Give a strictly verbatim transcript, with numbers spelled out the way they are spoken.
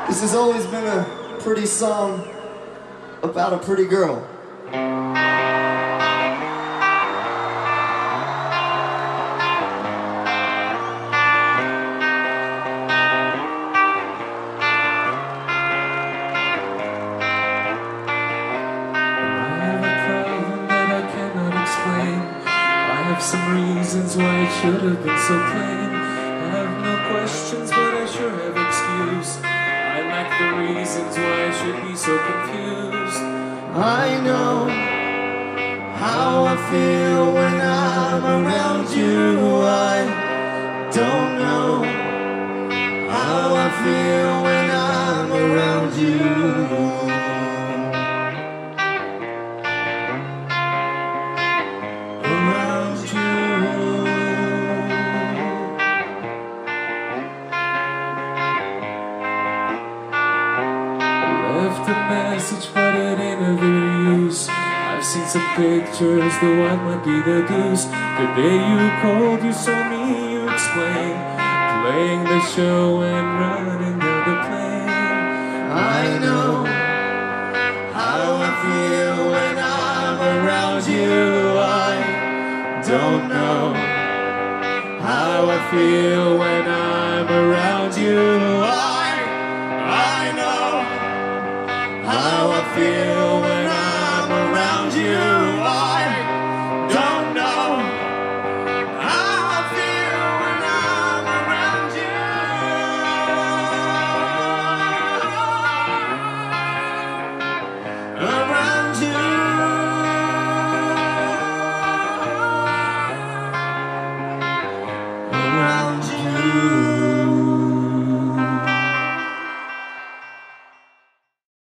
This has always been a pretty song about a pretty girl. Some reasons why it should have been so plain. I have no questions, but I sure have excuse. I lack the reasons why I should be so confused. I know how I feel when I'm around you. I don't know how I feel when I'm around you. Left a message, but it ain't of any use. I've seen some pictures, the one might be the goose. The day you called, you saw me, you explained, playing the show and running down the plane. I know how I feel when I'm around you. I don't know how I feel when I'm around you. I, I know how I feel